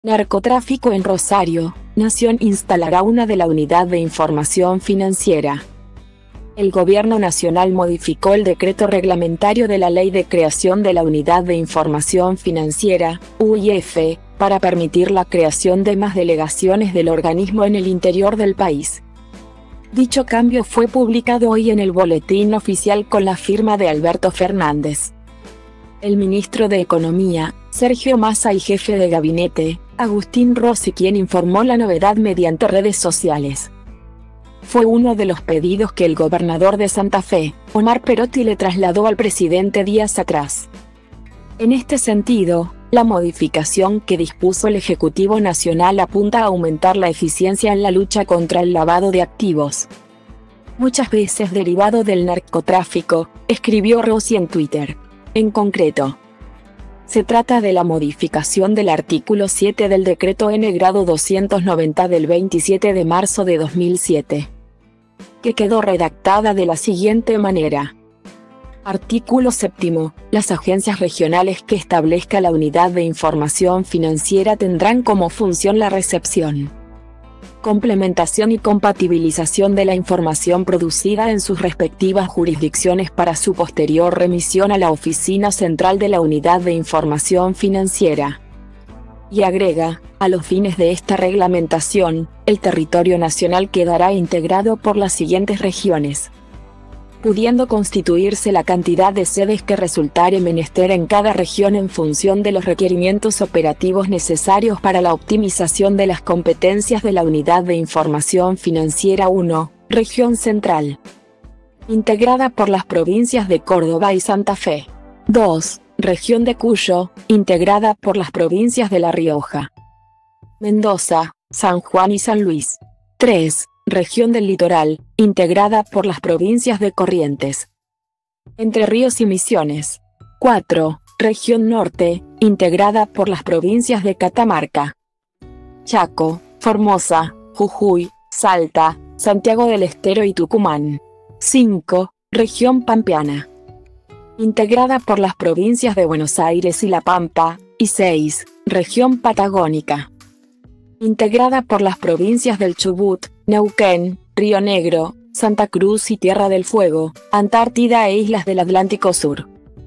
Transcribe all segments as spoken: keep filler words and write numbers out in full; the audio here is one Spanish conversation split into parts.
Narcotráfico en Rosario, Nación instalará una de la Unidad de Información Financiera. El Gobierno Nacional modificó el decreto reglamentario de la Ley de Creación de la Unidad de Información Financiera, U I F, para permitir la creación de más delegaciones del organismo en el interior del país. Dicho cambio fue publicado hoy en el Boletín Oficial con la firma de Alberto Fernández. El ministro de Economía, Sergio Massa, y jefe de gabinete, Agustín Rossi, quien informó la novedad mediante redes sociales. Fue uno de los pedidos que el gobernador de Santa Fe, Omar Perotti, le trasladó al presidente días atrás. En este sentido, la modificación que dispuso el Ejecutivo Nacional apunta a aumentar la eficiencia en la lucha contra el lavado de activos, muchas veces derivado del narcotráfico, escribió Rossi en Twitter. En concreto, se trata de la modificación del artículo siete del Decreto N grado doscientos noventa del veintisiete de marzo de dos mil siete, que quedó redactada de la siguiente manera. Artículo séptimo. Las agencias regionales que establezca la Unidad de Información Financiera tendrán como función la recepción, complementación y compatibilización de la información producida en sus respectivas jurisdicciones para su posterior remisión a la Oficina Central de la Unidad de Información Financiera. Y agrega, a los fines de esta reglamentación, el territorio nacional quedará integrado por las siguientes regiones, pudiendo constituirse la cantidad de sedes que resultare menester en cada región en función de los requerimientos operativos necesarios para la optimización de las competencias de la Unidad de Información Financiera. uno. Región Central, integrada por las provincias de Córdoba y Santa Fe. dos. Región de Cuyo, integrada por las provincias de La Rioja, Mendoza, San Juan y San Luis. tres. Región del Litoral, integrada por las provincias de Corrientes, Entre Ríos y Misiones. cuatro. Región Norte, integrada por las provincias de Catamarca, Chaco, Formosa, Jujuy, Salta, Santiago del Estero y Tucumán. cinco. Región Pampeana, integrada por las provincias de Buenos Aires y La Pampa. Y seis. Región Patagónica, integrada por las provincias del Chubut, Neuquén, Río Negro, Santa Cruz y Tierra del Fuego, Antártida e islas del Atlántico Sur.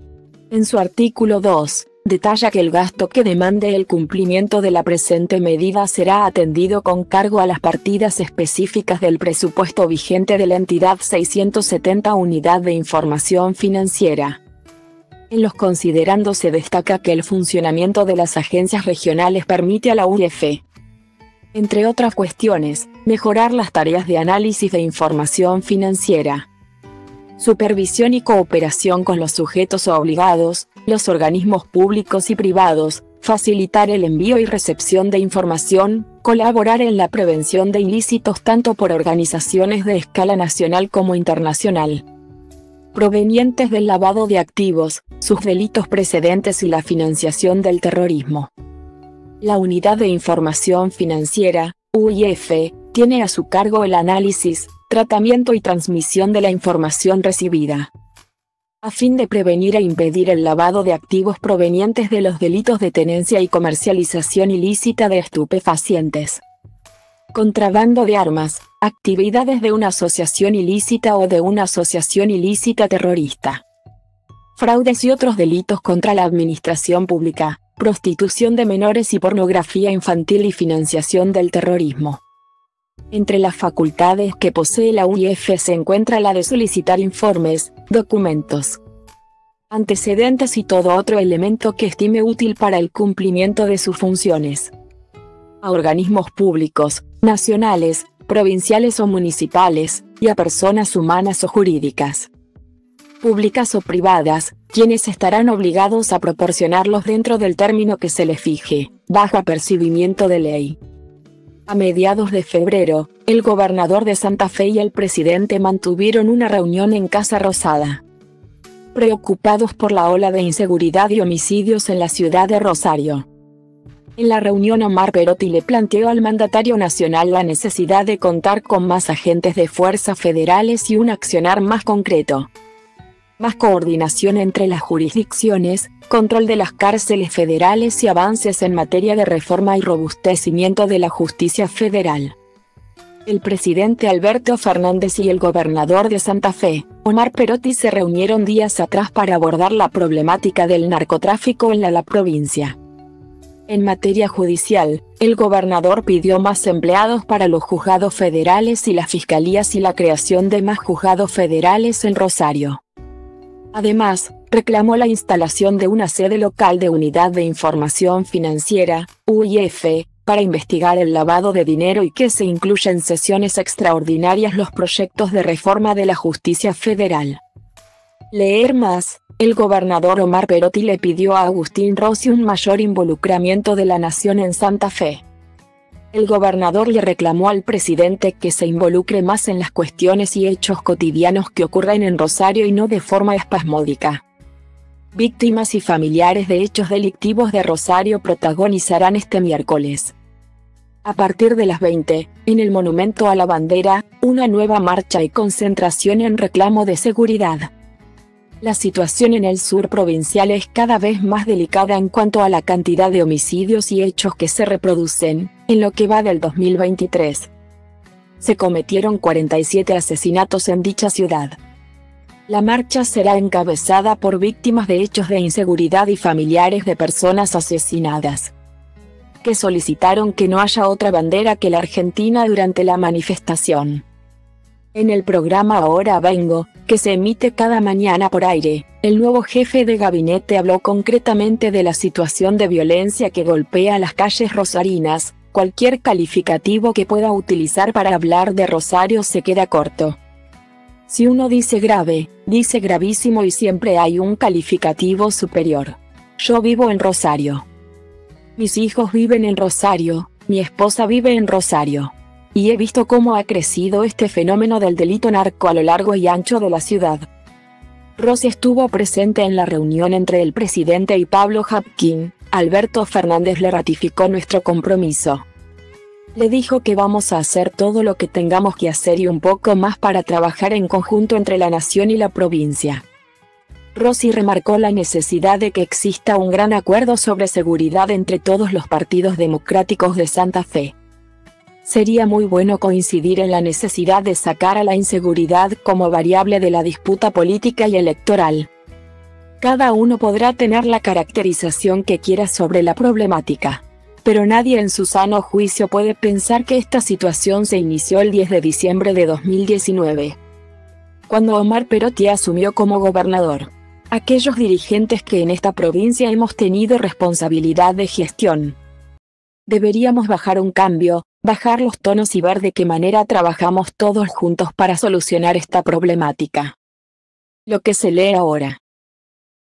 En su artículo dos, detalla que el gasto que demande el cumplimiento de la presente medida será atendido con cargo a las partidas específicas del presupuesto vigente de la entidad seiscientos setenta Unidad de Información Financiera. En los considerandos se destaca que el funcionamiento de las agencias regionales permite a la U I F, entre otras cuestiones, mejorar las tareas de análisis de información financiera, supervisión y cooperación con los sujetos obligados, los organismos públicos y privados, facilitar el envío y recepción de información, colaborar en la prevención de ilícitos tanto por organizaciones de escala nacional como internacional, provenientes del lavado de activos, sus delitos precedentes y la financiación del terrorismo. La Unidad de Información Financiera, U I F, tiene a su cargo el análisis, tratamiento y transmisión de la información recibida, a fin de prevenir e impedir el lavado de activos provenientes de los delitos de tenencia y comercialización ilícita de estupefacientes, contrabando de armas, actividades de una asociación ilícita o de una asociación ilícita terrorista, fraudes y otros delitos contra la administración pública, prostitución de menores y pornografía infantil y financiación del terrorismo. Entre las facultades que posee la U I F se encuentra la de solicitar informes, documentos, antecedentes y todo otro elemento que estime útil para el cumplimiento de sus funciones, a organismos públicos, nacionales, provinciales o municipales, y a personas humanas o jurídicas, públicas o privadas, quienes estarán obligados a proporcionarlos dentro del término que se les fije, bajo apercibimiento de ley. A mediados de febrero, el gobernador de Santa Fe y el presidente mantuvieron una reunión en Casa Rosada, preocupados por la ola de inseguridad y homicidios en la ciudad de Rosario. En la reunión, Omar Perotti le planteó al mandatario nacional la necesidad de contar con más agentes de fuerzas federales y un accionar más concreto, más coordinación entre las jurisdicciones, control de las cárceles federales y avances en materia de reforma y robustecimiento de la justicia federal. El presidente Alberto Fernández y el gobernador de Santa Fe, Omar Perotti, se reunieron días atrás para abordar la problemática del narcotráfico en la, la provincia. En materia judicial, el gobernador pidió más empleados para los juzgados federales y las fiscalías y la creación de más juzgados federales en Rosario. Además, reclamó la instalación de una sede local de Unidad de Información Financiera, U I F, para investigar el lavado de dinero y que se incluya en sesiones extraordinarias los proyectos de reforma de la justicia federal. Leer más. El gobernador Omar Perotti le pidió a Agustín Rossi un mayor involucramiento de la nación en Santa Fe. El gobernador le reclamó al presidente que se involucre más en las cuestiones y hechos cotidianos que ocurren en Rosario y no de forma espasmódica. Víctimas y familiares de hechos delictivos de Rosario protagonizarán este miércoles, a partir de las veinte, en el Monumento a la Bandera, una nueva marcha y concentración en reclamo de seguridad. La situación en el sur provincial es cada vez más delicada en cuanto a la cantidad de homicidios y hechos que se reproducen. En lo que va del dos mil veintitrés, se cometieron cuarenta y siete asesinatos en dicha ciudad. La marcha será encabezada por víctimas de hechos de inseguridad y familiares de personas asesinadas, que solicitaron que no haya otra bandera que la Argentina durante la manifestación. En el programa Ahora Vengo, que se emite cada mañana por aire, el nuevo jefe de gabinete habló concretamente de la situación de violencia que golpea las calles rosarinas. Cualquier calificativo que pueda utilizar para hablar de Rosario se queda corto. Si uno dice grave, dice gravísimo y siempre hay un calificativo superior. Yo vivo en Rosario. Mis hijos viven en Rosario, mi esposa vive en Rosario. Y he visto cómo ha crecido este fenómeno del delito narco a lo largo y ancho de la ciudad. Rossi estuvo presente en la reunión entre el presidente y Pablo Habkin. Alberto Fernández le ratificó nuestro compromiso. Le dijo que vamos a hacer todo lo que tengamos que hacer y un poco más para trabajar en conjunto entre la nación y la provincia. Rossi remarcó la necesidad de que exista un gran acuerdo sobre seguridad entre todos los partidos democráticos de Santa Fe. Sería muy bueno coincidir en la necesidad de sacar a la inseguridad como variable de la disputa política y electoral. Cada uno podrá tener la caracterización que quiera sobre la problemática, pero nadie en su sano juicio puede pensar que esta situación se inició el diez de diciembre de dos mil diecinueve, cuando Omar Perotti asumió como gobernador. Aquellos dirigentes que en esta provincia hemos tenido responsabilidad de gestión, deberíamos bajar un cambio, bajar los tonos y ver de qué manera trabajamos todos juntos para solucionar esta problemática. Lo que se lee ahora.